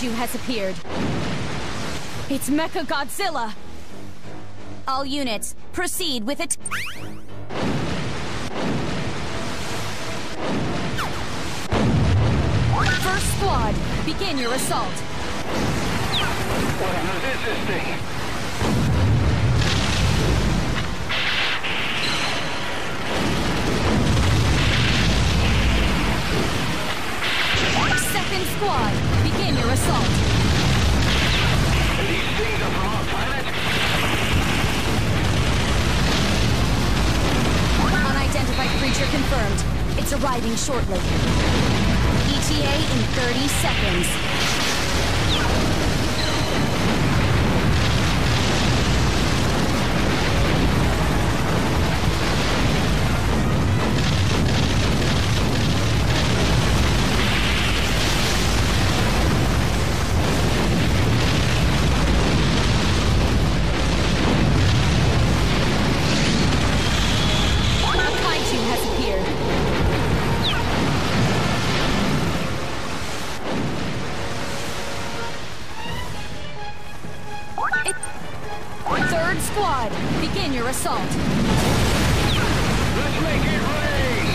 kaiju has appeared. It's Mechagodzilla! All units, proceed with it. First squad, begin your assault. What on earth is this thing? Second squad, begin your assault. These things are from our planet? Unidentified creature confirmed. It's arriving shortly. ETA in 30 seconds. Third squad, begin your assault. Let's make it rain!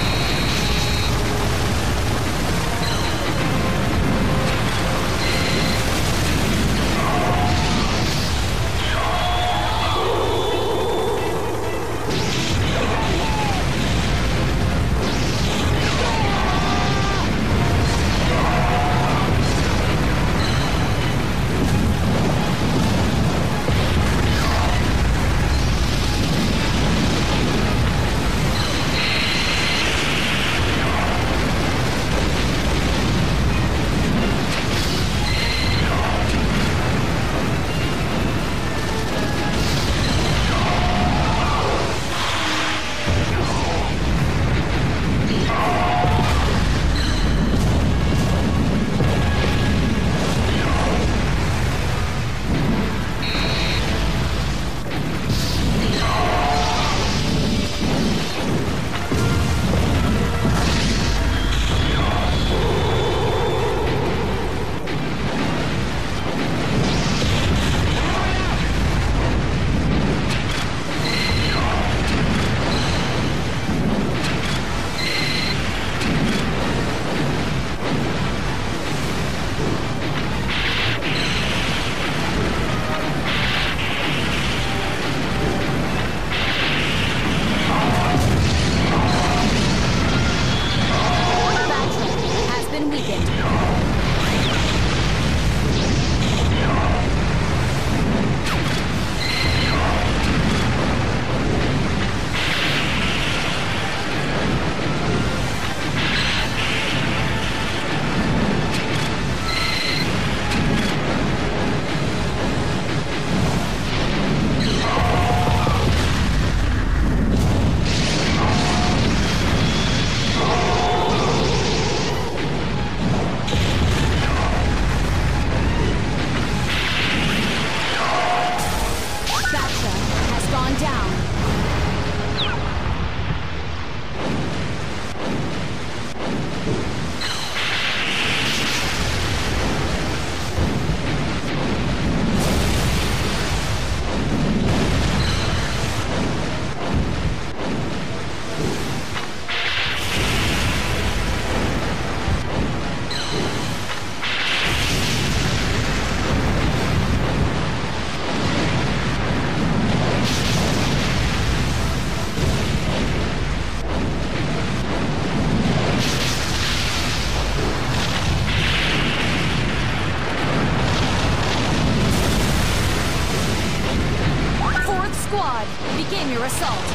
Squad, begin your assault.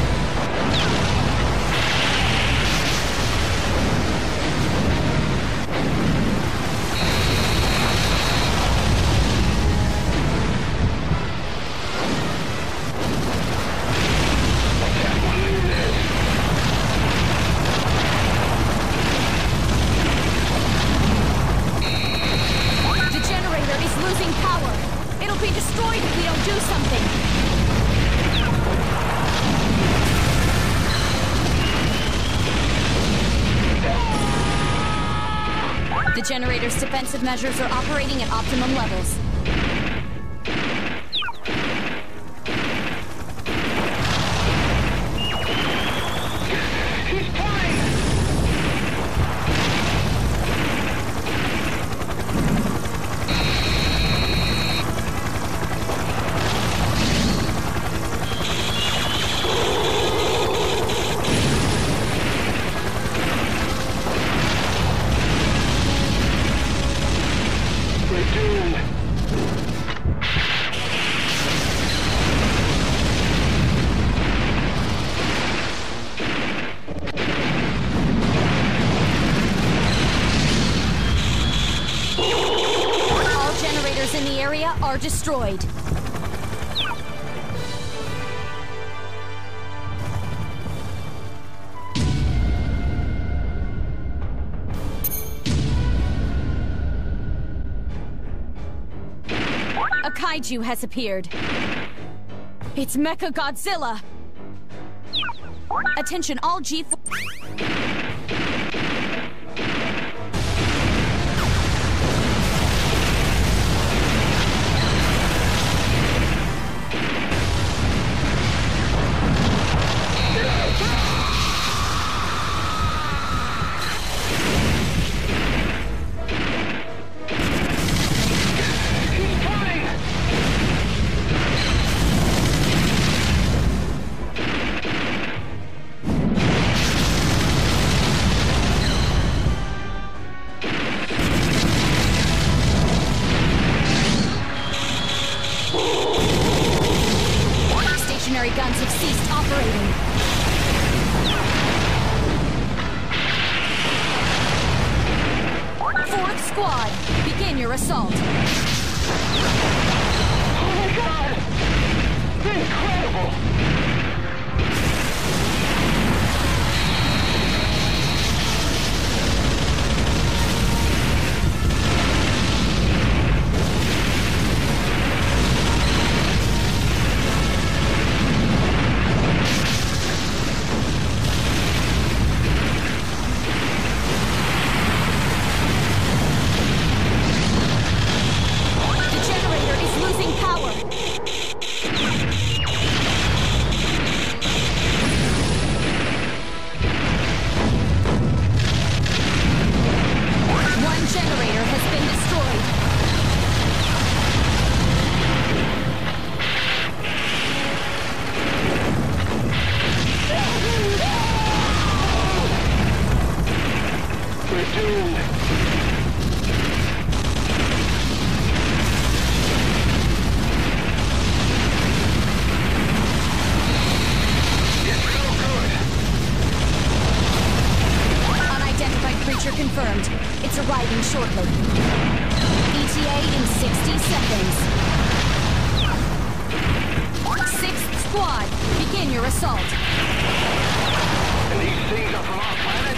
The generator is losing power. It'll be destroyed if we don't do something. The generator's defensive measures are operating at optimum levels. He's coming! We're doomed. All generators in the area are destroyed. A kaiju has appeared. It's Mechagodzilla! Attention all G4... Stationary guns have ceased operating. Fourth squad, begin your assault. Oh my God! Incredible! The generator is losing power. One generator has been destroyed. We're doomed. It's so good. Unidentified creature confirmed. It's arriving shortly. ETA in 60 seconds. Sixth squad, begin your assault. And these things are from our planet?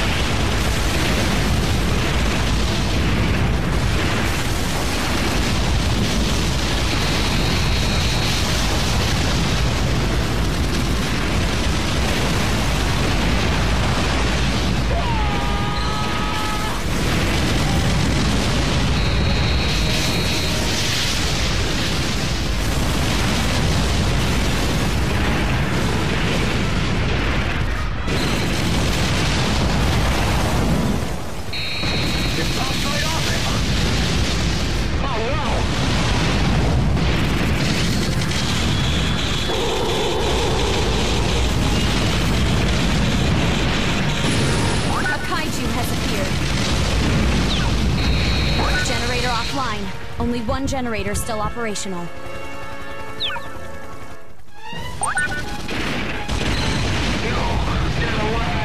It's outside of it! Oh A kaiju has appeared. Generator offline. Only one generator still operational. no! Get away!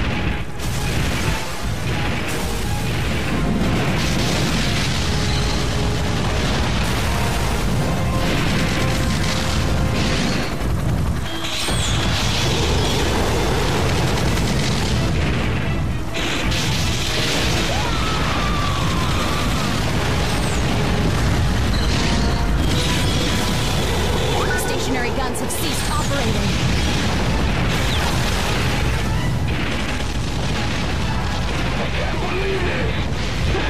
Stationary guns have ceased operating. I can't believe this!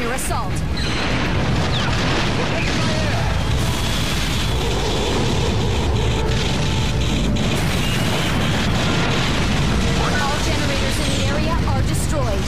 your assault. We're taking fire! All generators in the area are destroyed.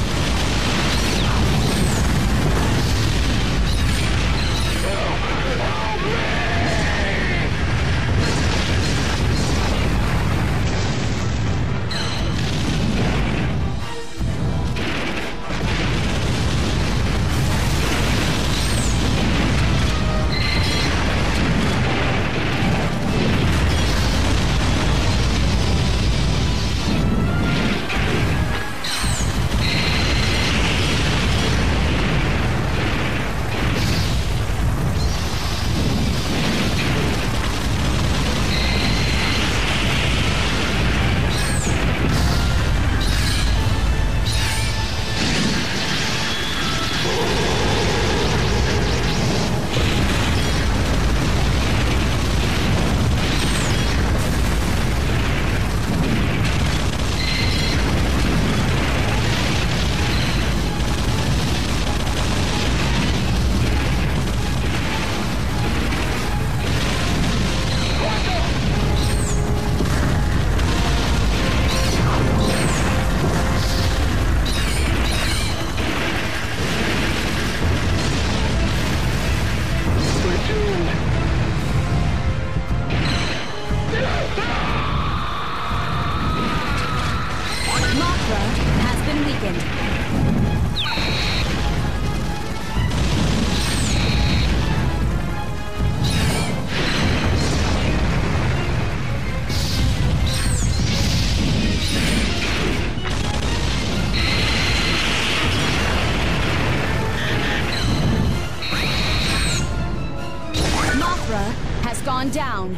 Has gone down.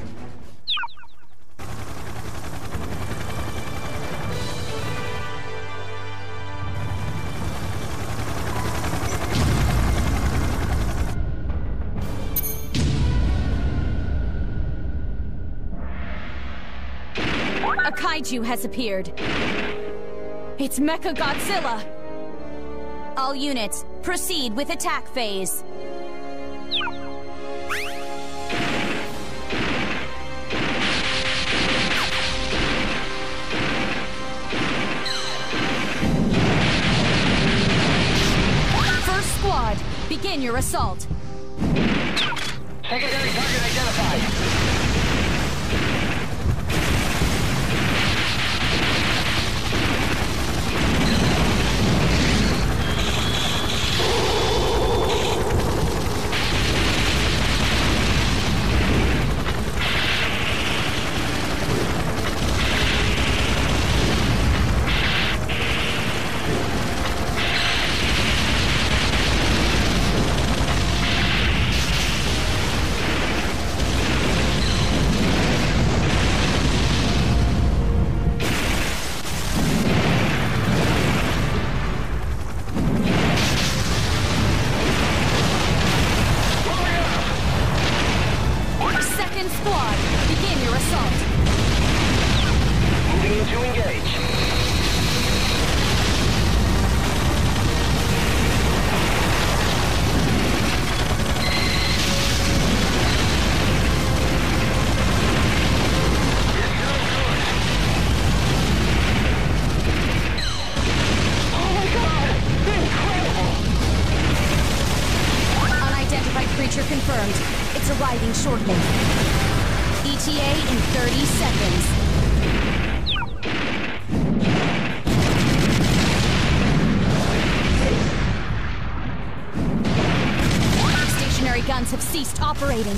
A kaiju has appeared. It's Mechagodzilla. All units, proceed with attack phase. First squad, begin your assault. Secondary target identified. Squad, begin your assault. Moving in to engage. Oh my God! Incredible! Unidentified creature confirmed. It's arriving shortly. ETA in 30 seconds. Stationary guns have ceased operating.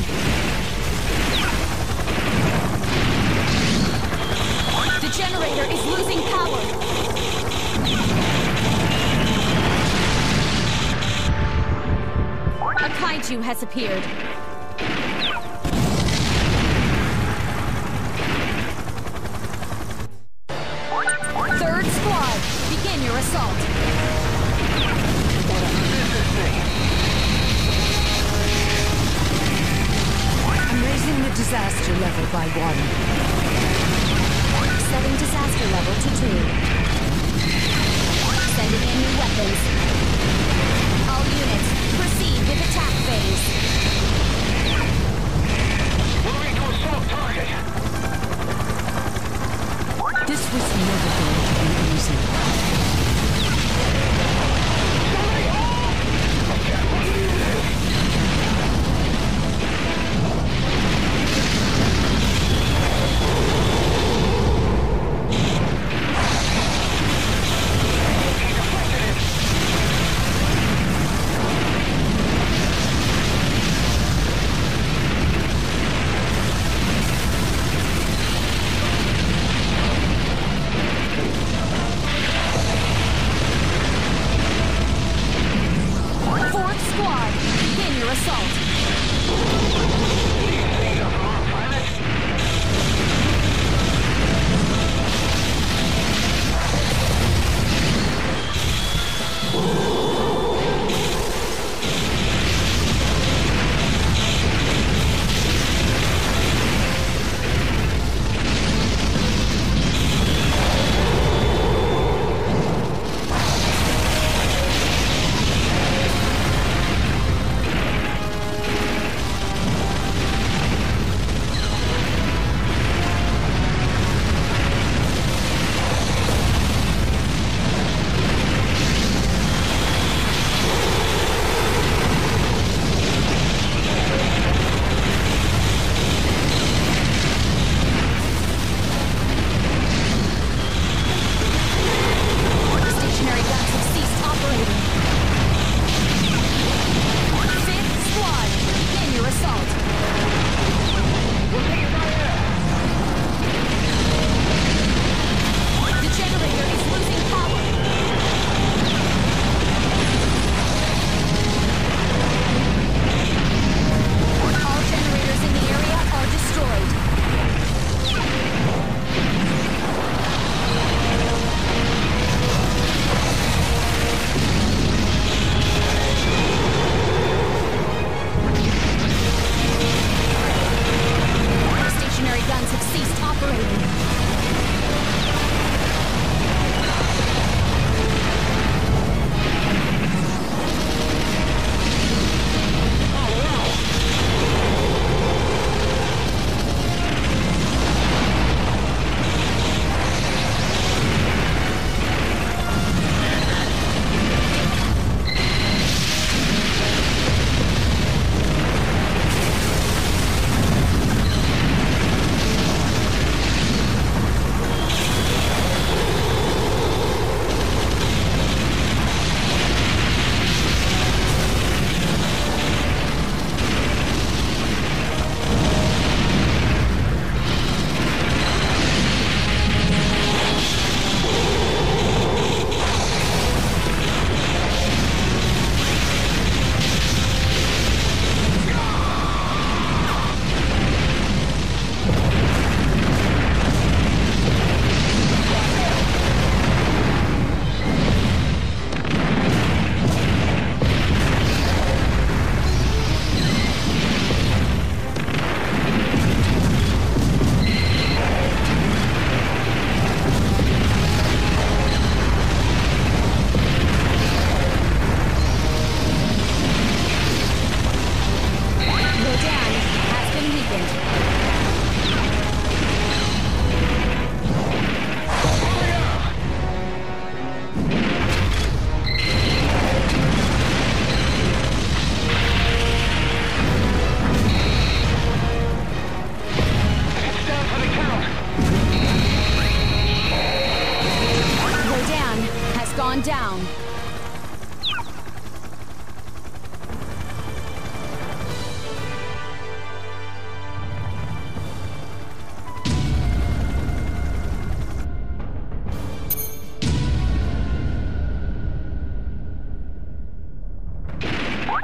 The generator is losing power. A kaiju has appeared. Third squad, begin your assault. I'm raising the disaster level by 1. Setting disaster level to 2. Sending in new weapons. All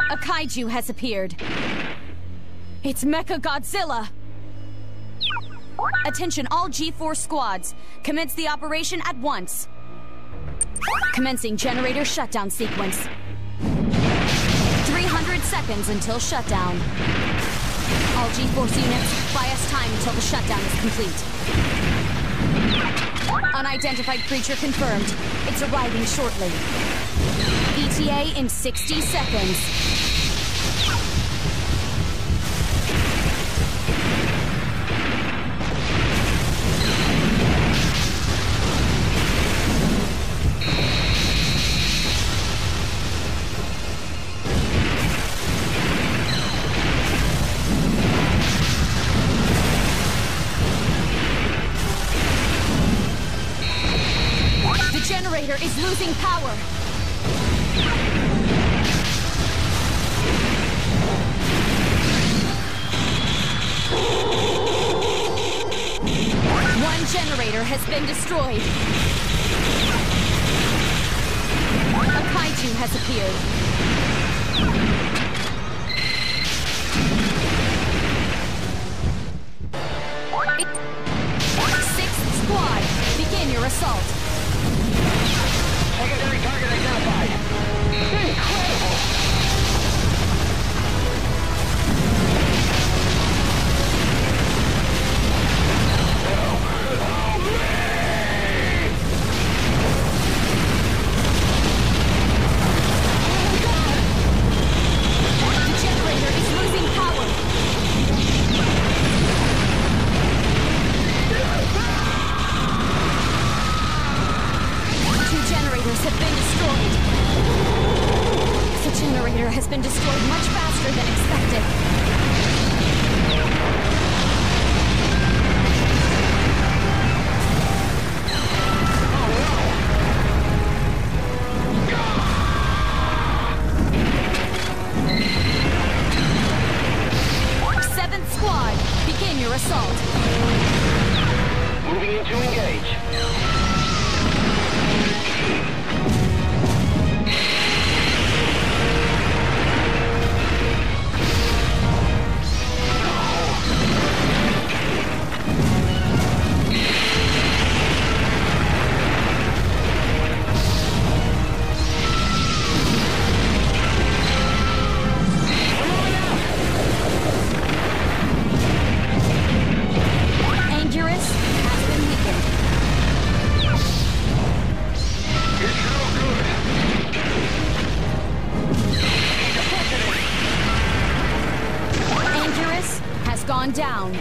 A kaiju has appeared. It's Mechagodzilla! Attention all G4 squads. Commence the operation at once. Commencing generator shutdown sequence. 300 seconds until shutdown. All G-Force units, buy us time until the shutdown is complete. Unidentified creature confirmed. It's arriving shortly. ETA in 60 seconds. Is losing power. One generator has been destroyed. A kaiju has appeared. Sixth squad, begin your assault. Secondary target identified. Incredible! The generator is losing power. Two generators have been destroyed. The generator has been destroyed much faster than expected. Seventh squad, begin your assault. Moving in to engage. Gone down.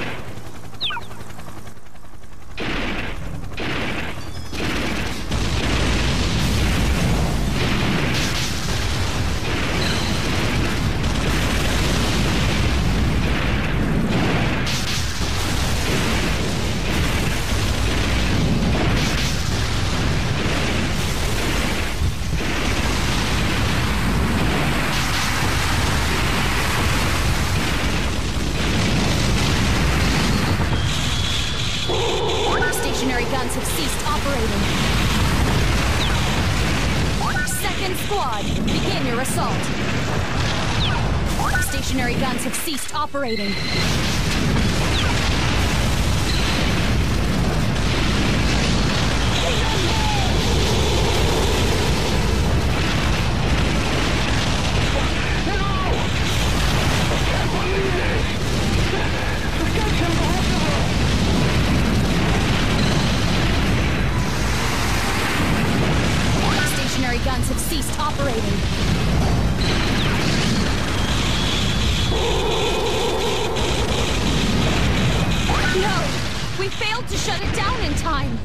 Guns have ceased operating. Second squad, begin your assault. Stationary guns have ceased operating. Guns have ceased operating. No! We failed to shut it down in time!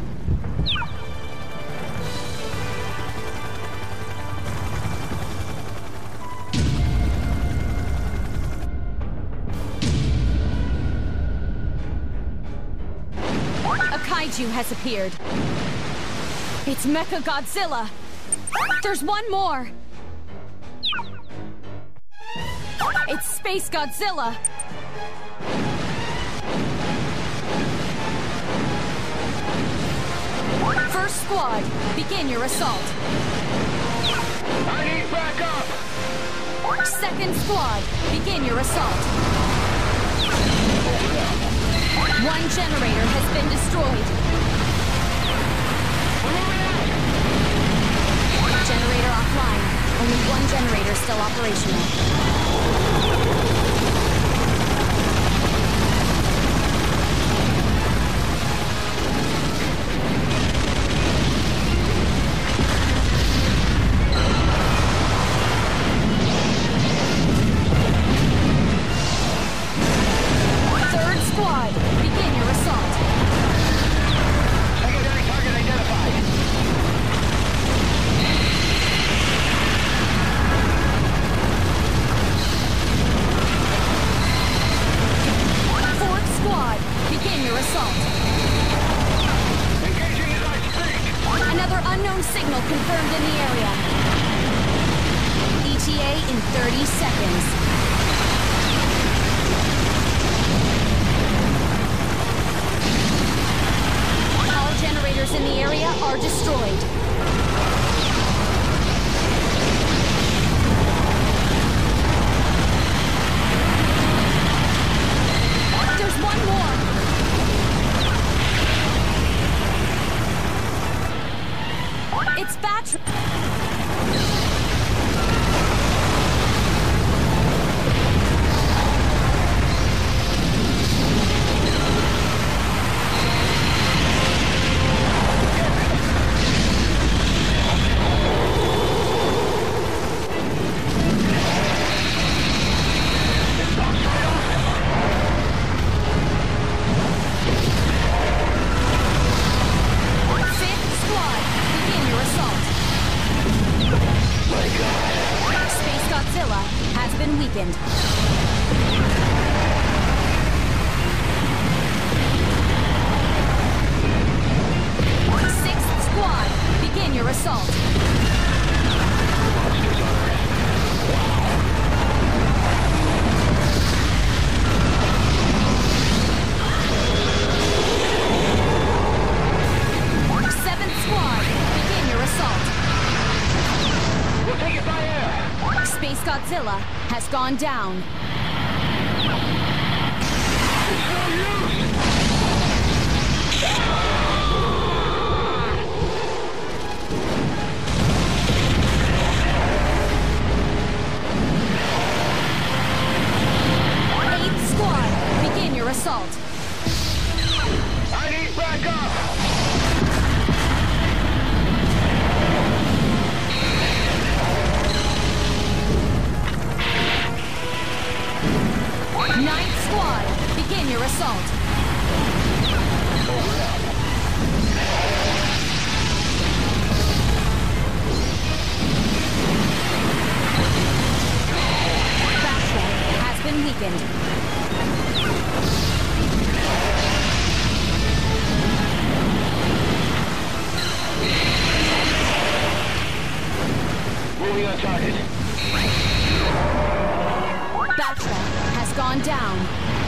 A kaiju has appeared. It's Mechagodzilla! There's one more! It's Space Godzilla! First squad, begin your assault. I need backup! Second squad, begin your assault. One generator has been destroyed. Generator offline. Only one generator still operational. Third squad, begin your assault. Secondary target identified. Fourth squad, begin your assault. Engaging as I speak. Another unknown signal confirmed in the area. ETA in 30 seconds. All generators in the area are destroyed. There's one more. It's battery. Fifth squad, begin your assault. My God. Space Godzilla has been weakened. Sixth squad, begin your assault. Monsters on Earth. Seventh squad, begin your assault. We'll take it by air. Space Godzilla has gone down. It's no use. Eighth squad, begin your assault. I need backup. Ninth squad, begin your assault. Backbone has been weakened. Moving on target. Backbone has gone down.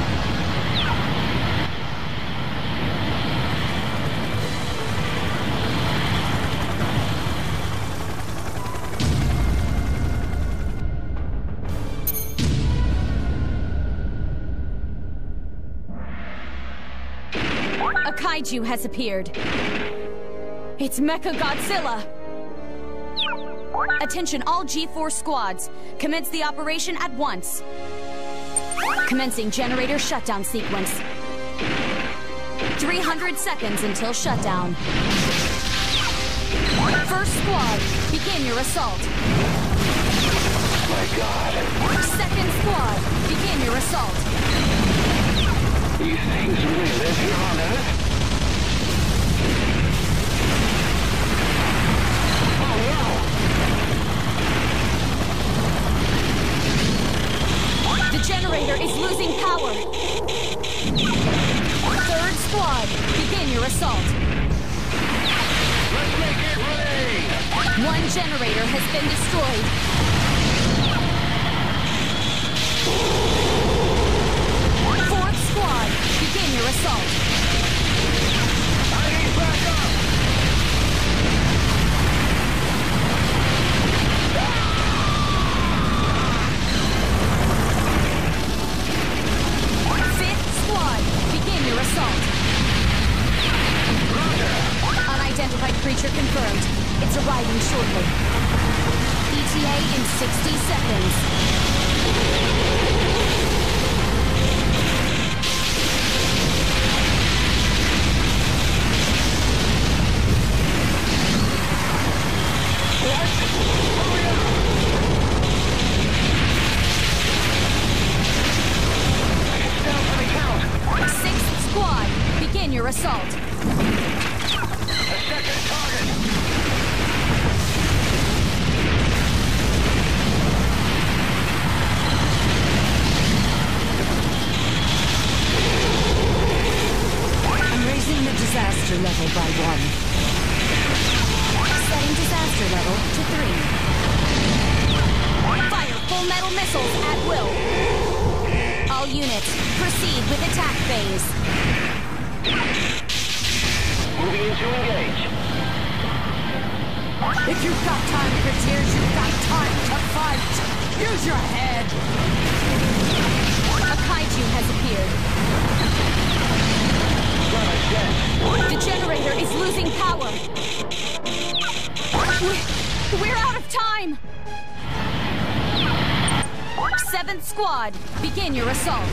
A kaiju has appeared. It's Mechagodzilla. Attention all G4 squads. Commence the operation at once. Commencing generator shutdown sequence. 300 seconds until shutdown. First squad, begin your assault. My God. Second squad, begin your assault. These things really live here on Earth? Oh no! The generator is losing power. Third squad, begin your assault. Let's make it rain! One generator has been destroyed. Fourth squad, begin your assault. I need backup! in 60 seconds. Sixth squad, begin your assault. A second target. I'm raising the disaster level by 1. Setting disaster level to 3. Fire full metal missiles at will. All units, proceed with attack phase. Moving into engage. If you've got time for tears, you've got time to fight. Use your head. A kaiju has appeared. The generator is losing power. We're out of time. Seventh squad, begin your assault.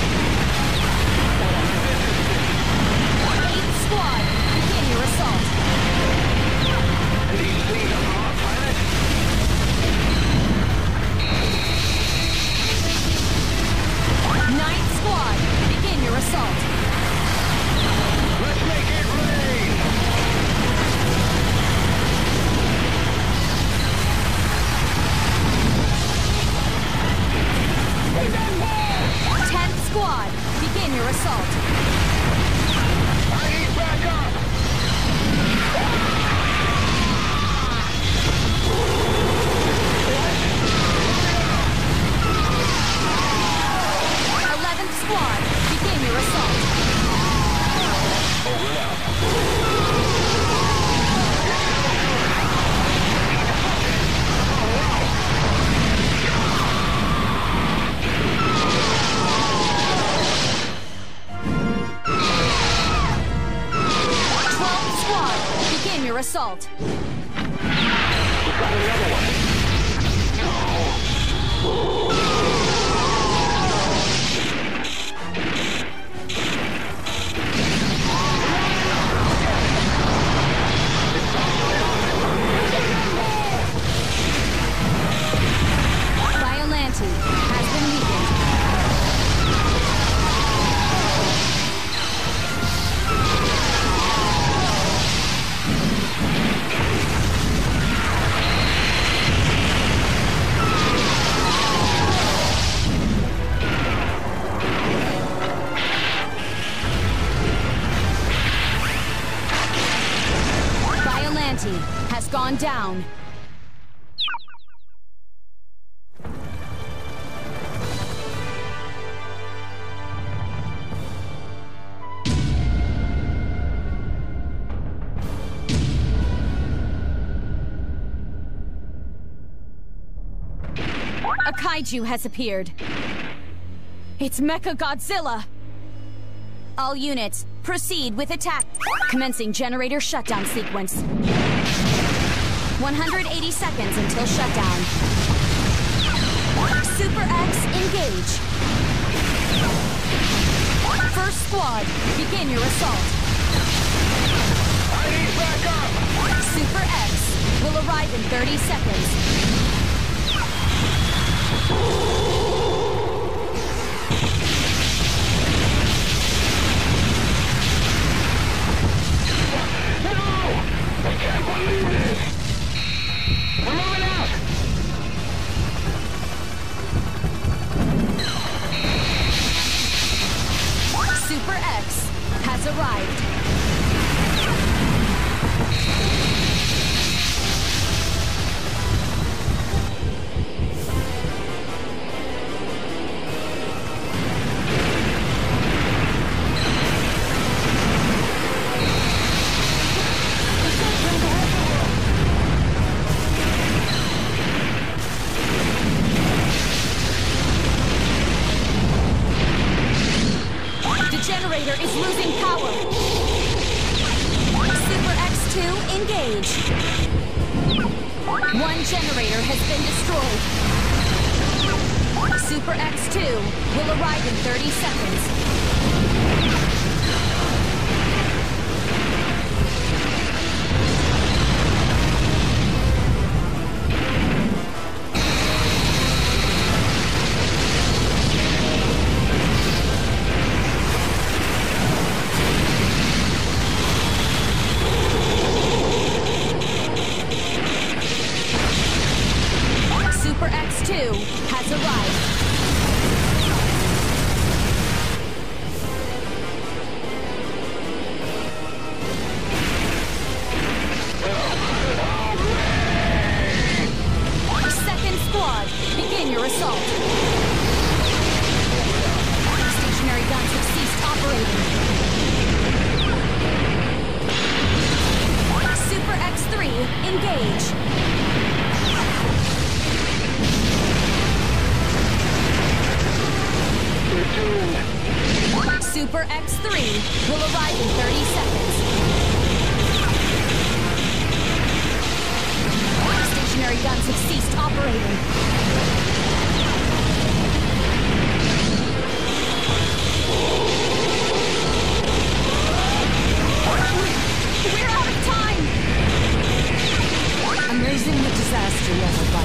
Eighth squad, begin your assault. These things are from our planet. Ninth squad, begin your assault. Let's make it rain. Tenth squad, begin your assault. I need backup. 11th squad, begin your assault. Over now. 12th squad, begin your assault. We've got another one. Biollante has been weakened. Biollante has gone down. A kaiju has appeared. It's Mechagodzilla. All units, proceed with attack. Commencing generator shutdown sequence. 180 seconds until shutdown. Super X, engage. First squad, begin your assault. I need backup. Super X will arrive in 30 seconds. I can't believe this! We're moving out! Super X has arrived. Generator is losing power. Super X2, engage. One generator has been destroyed. Super X2 will arrive in 30 seconds. Super X2 has arrived. Second squad, begin your assault. Stationary guns have ceased operating. Super X3, engage. Super X3 will arrive in 30 seconds. Stationary guns have ceased operating. We're out of time! I'm raising the disaster level by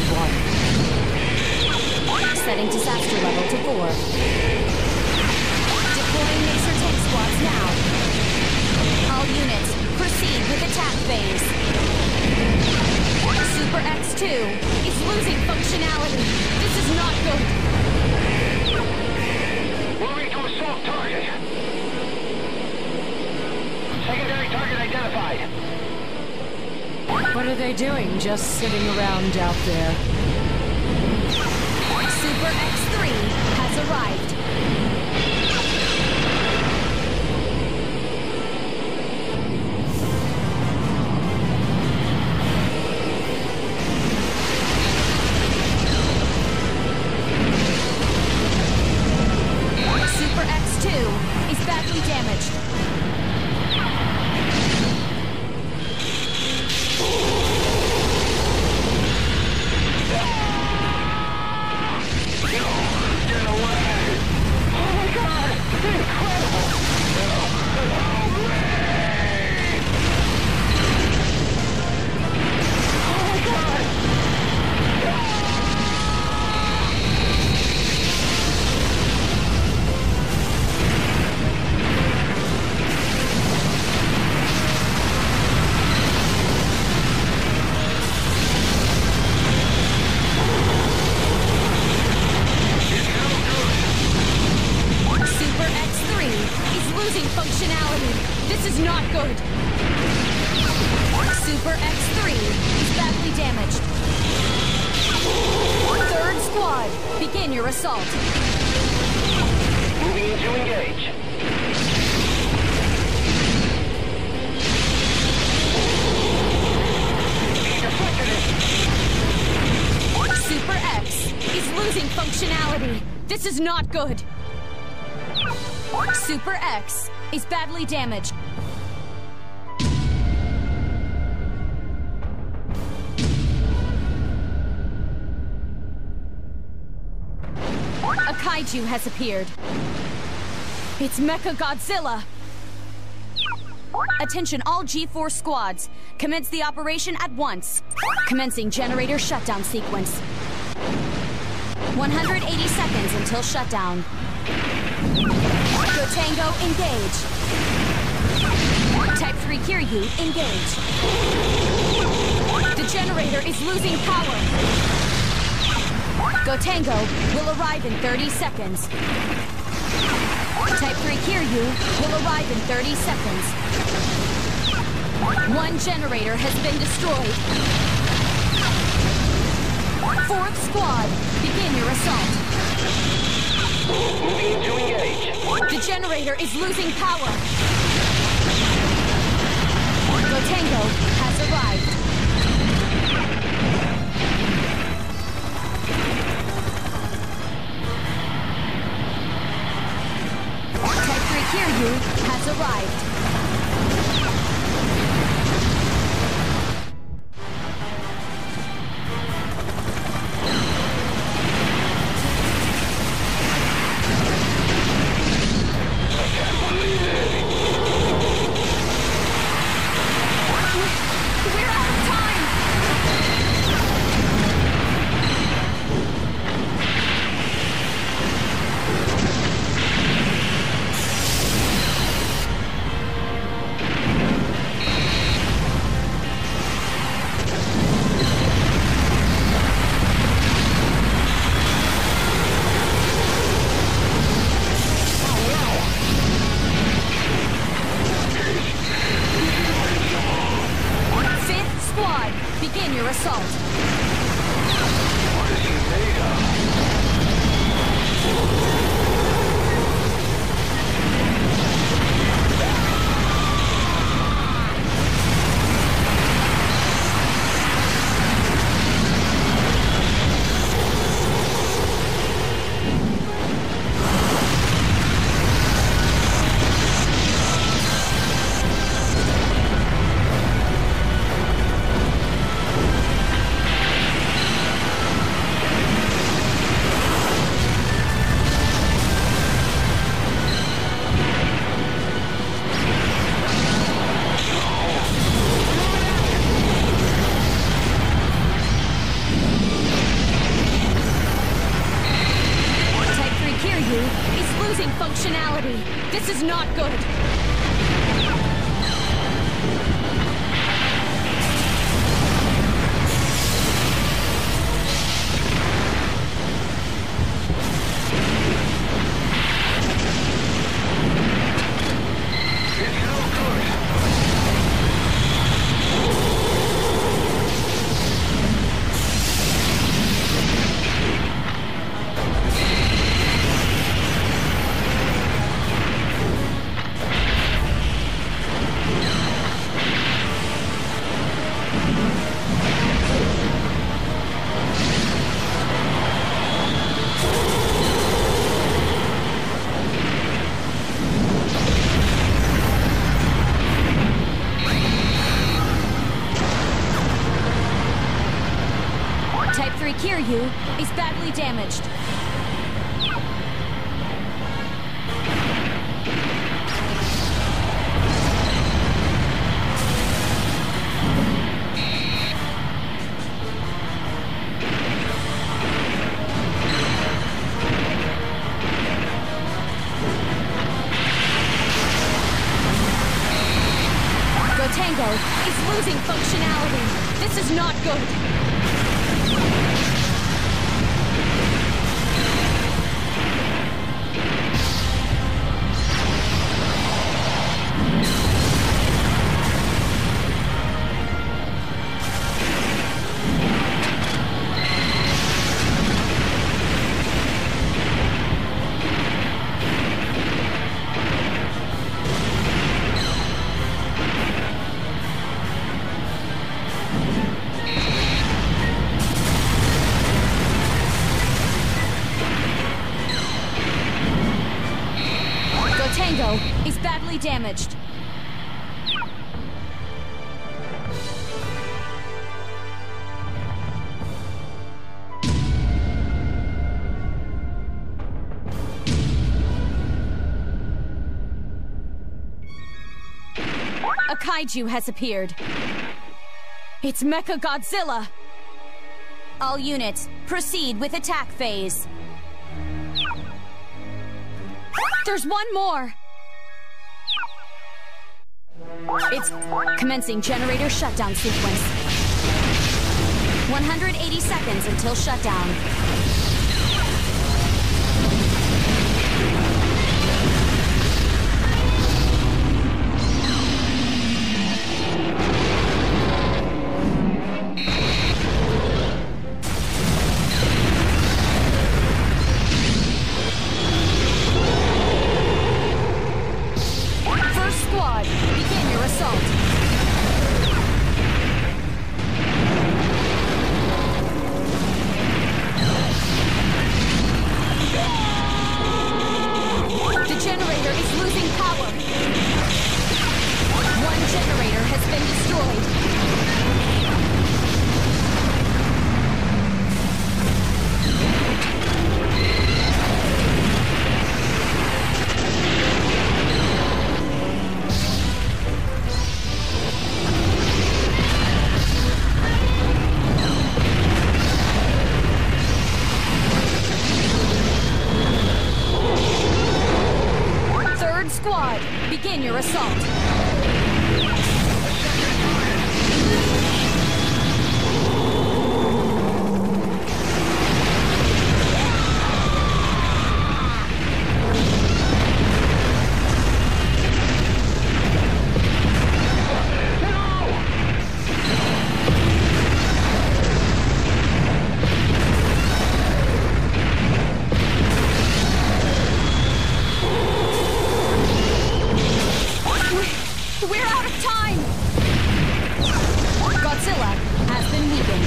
1. Setting disaster level to 4. Deploying laser tank squads now. All units, proceed with attack phase. Super X2 is losing functionality. This is not good. Moving to assault target. Secondary target identified. What are they doing, just sitting around out there? Super X3 has arrived. Super X2 is badly damaged. Functionality. This is not good. Super X3 is badly damaged. Third squad, begin your assault. Moving in to engage. Super X is losing functionality. This is not good. Super X is badly damaged. A kaiju has appeared. It's Mechagodzilla. Attention all G4 squads. Commence the operation at once. Commencing generator shutdown sequence. 180 seconds until shutdown. Go Tango, engage. Type 3 Kiryu, engage. The generator is losing power. Go Tango will arrive in 30 seconds. Type 3 Kiryu will arrive in 30 seconds. One generator has been destroyed. Fourth squad, begin your assault. Moving to engage. The generator is losing power. Go Tango has arrived. Type 3 Kiryu has arrived. losing functionality. This is not good. Kiryu is badly damaged. Gotengo is losing functionality. This is not good. Tango is badly damaged. A kaiju has appeared. It's Mechagodzilla. All units, proceed with attack phase. There's one more! It's commencing generator shutdown sequence. 180 seconds until shutdown. Begin your assault. The generator is losing power. One generator has been destroyed. Squad, begin your assault. We're out of time! Godzilla has been weakened.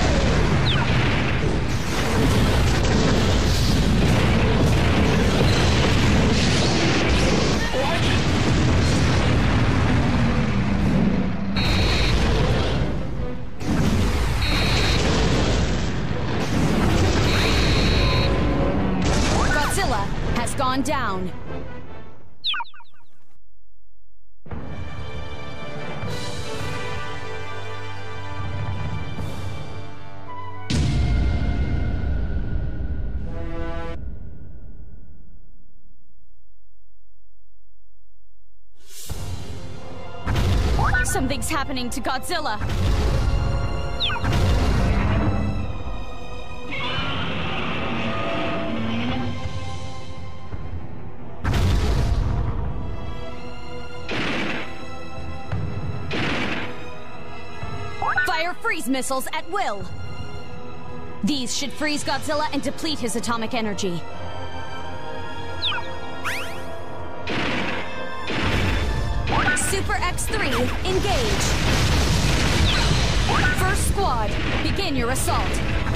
Godzilla has gone down. Something's happening to Godzilla. Fire freeze missiles at will. These should freeze Godzilla and deplete his atomic energy. Super X3, engage. First squad, begin your assault.